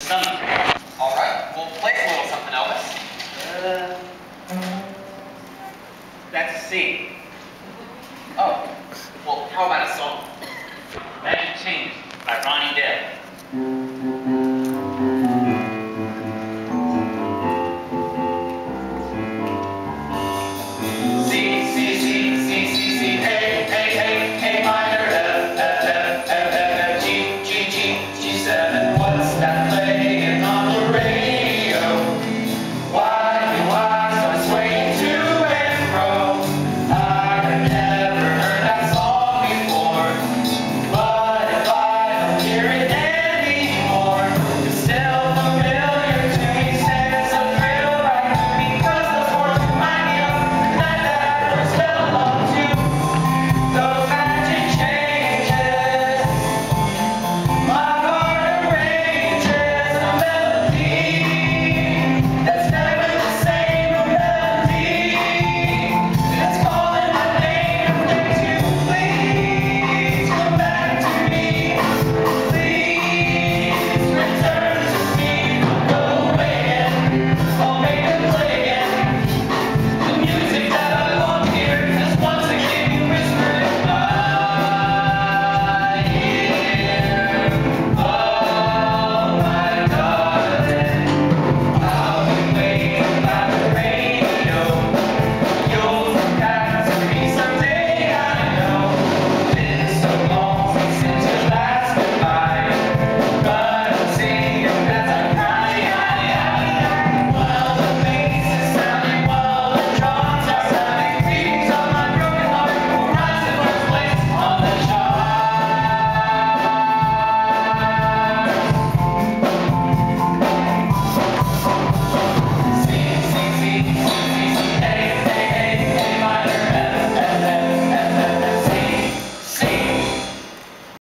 something. All right, we'll play a little something, Elvis. That's a scene. Oh, well, how about a song? Magic Change by Ronnie Dale.